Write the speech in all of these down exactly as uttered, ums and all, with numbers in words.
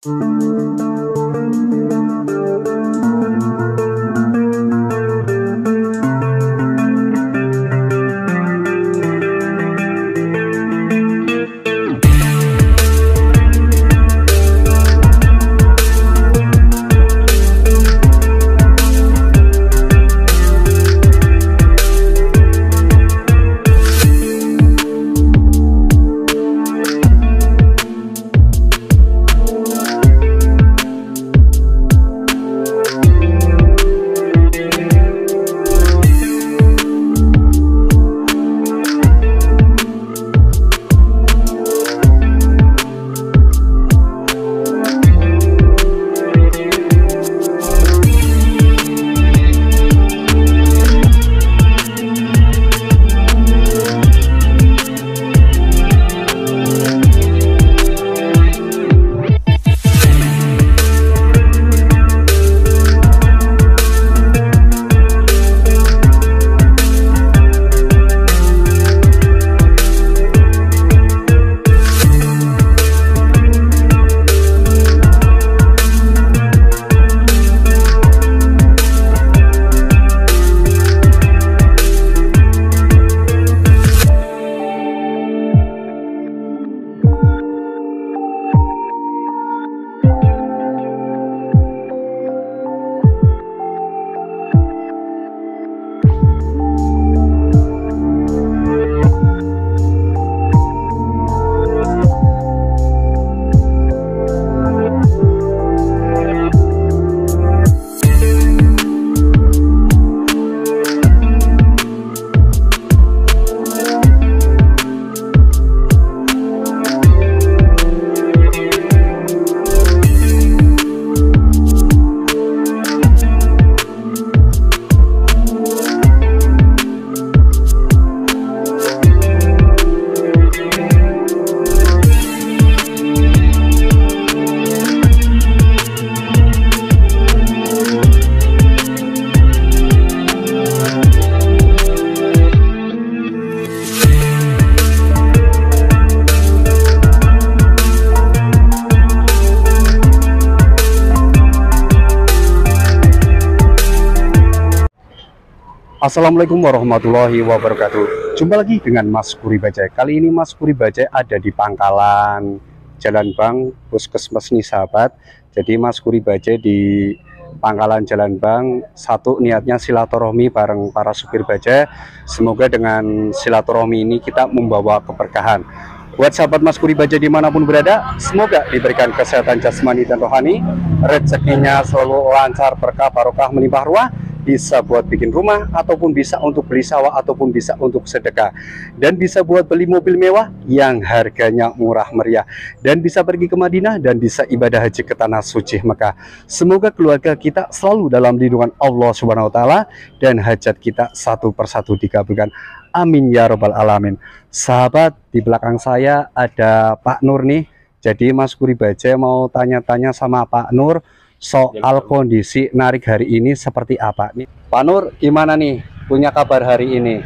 Assalamualaikum warahmatullahi wabarakatuh. Jumpa lagi dengan Mas Puri Bajai. Kali ini Mas Puri Bajai ada di Pangkalan Jalan Bang, Puskesmas nih sahabat. Jadi Mas Puri Bajai di Pangkalan Jalan Bang, satu niatnya silaturahmi bareng para supir bajai. Semoga dengan silaturahmi ini kita membawa keberkahan. Buat sahabat Mas Puri Bajai dimanapun berada, semoga diberikan kesehatan jasmani dan rohani, rezekinya selalu lancar, berkah, barokah, melimpah ruah. Bisa buat bikin rumah, ataupun bisa untuk beli sawah, ataupun bisa untuk sedekah, dan bisa buat beli mobil mewah yang harganya murah meriah, dan bisa pergi ke Madinah, dan bisa ibadah haji ke tanah suci Mekah. Semoga keluarga kita selalu dalam lindungan Allah Subhanahu Wa Taala, dan hajat kita satu persatu dikabulkan. Amin ya robbal alamin. Sahabat, di belakang saya ada Pak Nur nih. Jadi Mas Puri Bajai mau tanya-tanya sama Pak Nur soal kondisi narik hari ini seperti apa nih. Pak Nur, gimana nih punya kabar hari ini?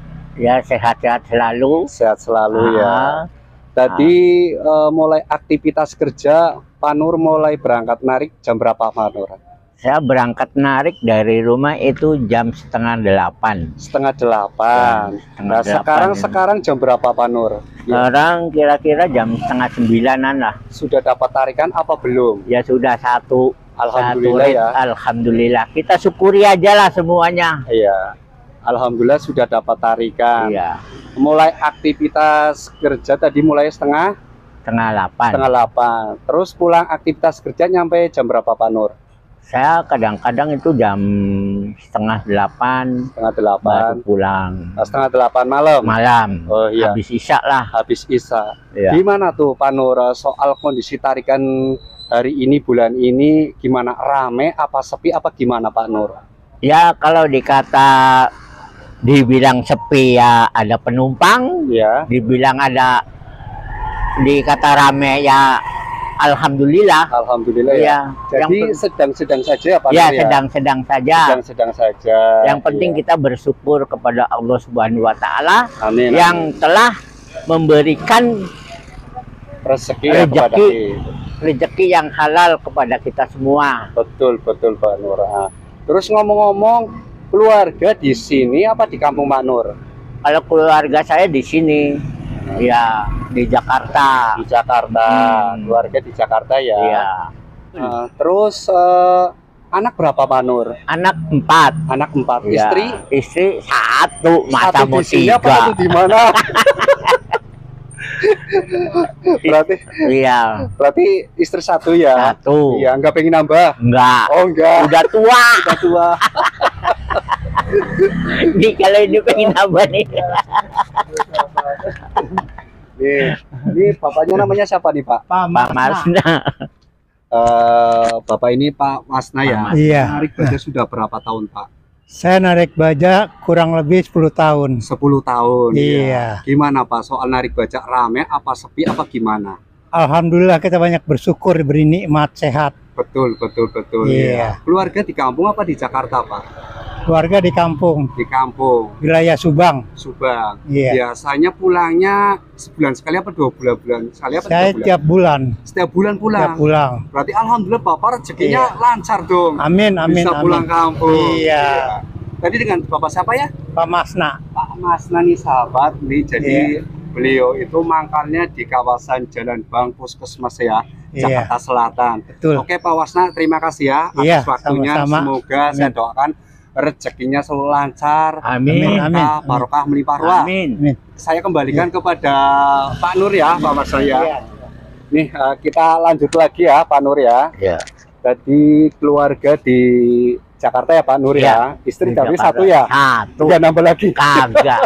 Ya, sehat-sehat selalu. Sehat selalu ah, ya. Tadi ah. uh, mulai aktivitas kerja, Pak Nur mulai berangkat narik jam berapa Pak Nur? Saya berangkat narik dari rumah itu jam setengah delapan. Setengah delapan. Ya, setengah nah, delapan sekarang ya. Sekarang jam berapa Pak Nur? Sekarang kira-kira jam setengah sembilanan lah. Sudah dapat tarikan apa belum? Ya sudah satu. Alhamdulillah satu, ya. Alhamdulillah. Kita syukuri aja lah semuanya. Iya. Alhamdulillah sudah dapat tarikan. Iya. Mulai aktivitas kerja tadi mulai setengah? Setengah delapan. Setengah delapan. Terus pulang aktivitas kerja nyampe jam berapa Pak Nur? Saya kadang-kadang itu jam setengah delapan. Setengah delapan. Baru pulang. Nah, setengah delapan malam. Malam. Oh iya. Habis isya lah. Habis isya. Iya. Gimana tuh Pak Nur soal kondisi tarikan hari ini, bulan ini, gimana, rame apa sepi apa gimana Pak Nur? Ya kalau dikata dibilang sepi ya ada penumpang. Ya. Dibilang ada dikata rame ya. Alhamdulillah. Alhamdulillah ya. Ya. Jadi sedang-sedang saja Pak Nur ya? sedang-sedang saja. Sedang-sedang saja. Yang penting ya, kita bersyukur kepada Allah Subhanahu Wa Taala yang amin. telah memberikan rezeki, rezeki rezeki yang halal kepada kita semua. Betul, betul Pak Nur. Ah. Terus ngomong-ngomong, keluarga di sini apa di kampung Pak Nur? Kalau keluarga saya di sini, ya di Jakarta. Di Jakarta, Hmm. keluarga di Jakarta ya. Iya. Ah, terus eh, anak berapa Pak Nur? Anak empat. Anak empat. Ya. Istri? Istri satu, masa Satu mau di sini apa tiga. satu di mana? berarti, Iya, berarti istri satu ya? satu. Iya, nggak pengen nambah? Enggak. Oh enggak. Udah tua. Udah tua. Nih kalau ini pengen apa nih? Nih, ini bapaknya namanya siapa nih Pak? Pak Pak Marsna. Eh, Bapak ini Pak Masna ya? Pak Iya, Narik baja sudah berapa tahun Pak? saya narik baja kurang lebih sepuluh tahun. sepuluh tahun. Iya. Ya. Gimana Pak soal narik baja, rame apa sepi apa gimana? Alhamdulillah kita banyak bersyukur diberi nikmat sehat. Betul, betul, betul. Iya. Ya. Keluarga di kampung apa di Jakarta Pak? Keluarga di kampung, Di kampung, wilayah Subang. Subang. Iya. Biasanya pulangnya sebulan sekali apa dua bulan-bulan sekali apa Saya tiga bulan? tiap bulan, Setiap bulan pulang. tiap pulang. Berarti alhamdulillah Bapak rezekinya Iya. lancar dong. Amin, amin, Bisa pulang amin. kampung. Iya. Tadi dengan Bapak siapa ya? Pak Masna. Pak Masna nih sahabat nih, jadi beliau itu mangkalnya di kawasan Jalan Bang Puskesmas ya, Iya, Jakarta Selatan. betul. Oke Pak Wasna, terima kasih ya atas Iya, waktunya. sama-sama. Semoga saya Amin. doakan rezekinya selalu lancar, Amin. Amin. berkah, barokah melimpah ruah. Amin. Saya kembalikan kepada Pak Nur ya, Pak Mas saya. Iya. Nih eh, kita lanjut lagi ya, Pak Nur ya. Ya. Tadi keluarga di Jakarta ya Pak Nur ya. Istri Di tapi Jakarta. satu ya. Satu. Nggak nambah lagi. Kagak.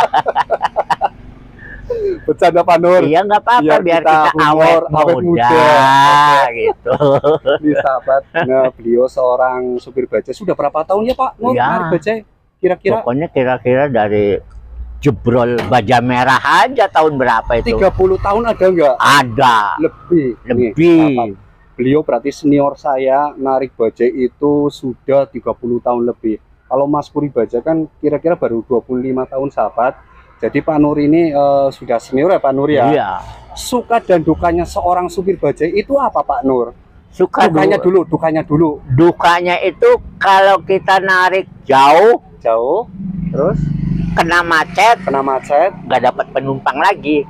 Bercanda Pak Nur. Iya nggak apa-apa Biar biar kita kita, humor, awet awet muda, muda. gitu. Ini sahabat, nah beliau seorang supir bajai. Sudah berapa tahun ya Pak Nur Ya. narik bajai? Kira-kira Pokoknya kira-kira dari jebrol baja merah aja tahun berapa itu? tiga puluh tahun ada nggak? Ada. Lebih. Nih, Lebih. sahabat. Beliau berarti senior saya, narik bajai itu sudah tiga puluh tahun lebih. Kalau Mas Puri Bajai kan kira-kira baru dua puluh lima tahun sahabat. Jadi Pak Nur ini eh, sudah senior ya Pak Nur ya? Iya. Suka dan dukanya seorang supir bajai itu apa Pak Nur? Suka Dukanya du- dulu, dukanya dulu. Dukanya itu kalau kita narik jauh Jauh, terus kena macet kena macet. nggak dapat penumpang lagi.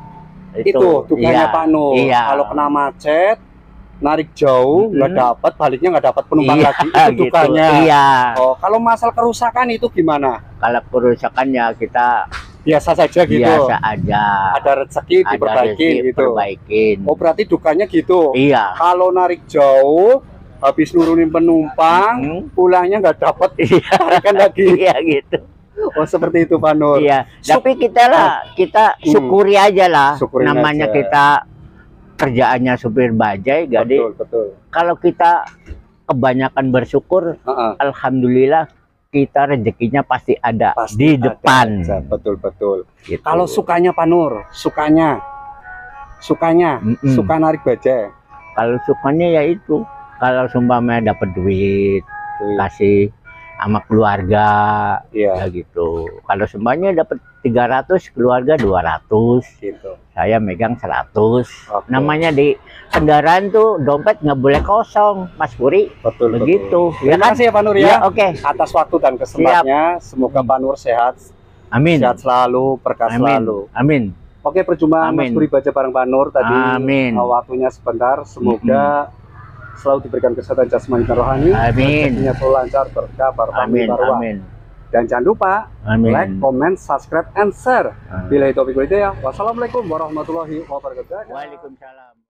Itu dukanya Iya. Pak Nur. Iya. Kalau kena macet, narik jauh, nggak Mm-mm. dapat, baliknya nggak dapat penumpang Iya, lagi. Itu gitu. dukanya. Iya. Oh, kalau masalah kerusakan itu gimana? Kalau kerusakan ya kita Biasa saja gitu. biasa aja. Ada rezeki Ada diperbaiki rezeki, gitu. perbaikin. Oh, berarti dukanya gitu. Iya. Kalau narik jauh, habis nurunin penumpang, Hmm. pulangnya nggak dapat, Iya. tarikan lagi. Iya gitu. Oh, seperti itu Pak Nur. Iya. Syuk- Tapi kita lah, kita Hmm. syukuri aja lah. Syukurin Namanya aja. kita kerjaannya supir bajai. Jadi Betul, betul. kalau kita kebanyakan bersyukur, Heeh. alhamdulillah kita rezekinya pasti ada Pasti di ada depan. aja. Betul, betul. Gitu. Kalau sukanya Pak Nur, sukanya, sukanya, Mm-mm. suka narik bajai. Kalau sukanya ya itu, kalau sumpamanya dapat duit, Tuh, kasih sama keluarga, Iya, ya gitu. Kalau sumpamanya dapat tiga ratus, keluarga dua ratus, gitu. saya megang seratus. Oke. Namanya di kendaraan tuh dompet nggak boleh kosong, Mas Puri. Betul, Begitu. betul. Ya Terima kan? kasih ya Pak Nur Ya, ya. oke. Atas waktu dan kesempatannya, semoga Pak Nur sehat, Amin. sehat selalu, berkah Amin. selalu. Amin. Oke, perjumpaan Mas Amin. Puri Baja bareng Pak Nur tadi. Amin. uh, Waktunya sebentar, semoga selalu diberikan kesehatan jasmani dan rohani. Amin. Rezekinya selalu lancar, berkah, barokah, Amin. melimpah ruah. Amin. Dan jangan lupa Amin. like, comment, subscribe, and share. Amin. Bila itu ya. Wassalamualaikum warahmatullahi wabarakatuh. Waalaikumsalam.